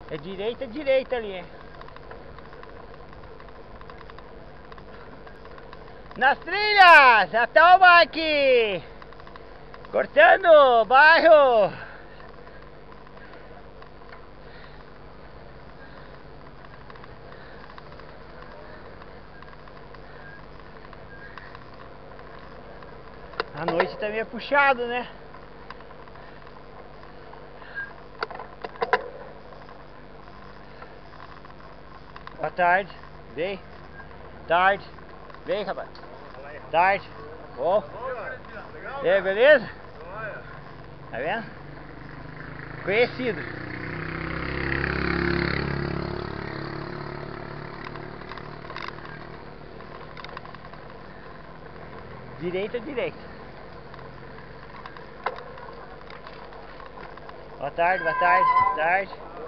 É direita ali. Nas trilhas! Até o bike! Cortando o bairro! A noite também é puxado, né? Boa tarde. Vem. Tarde. Vem, rapaz. Tarde. Bom. E aí, beleza? Tá vendo? Conhecido. Direita. Boa tarde. Tarde.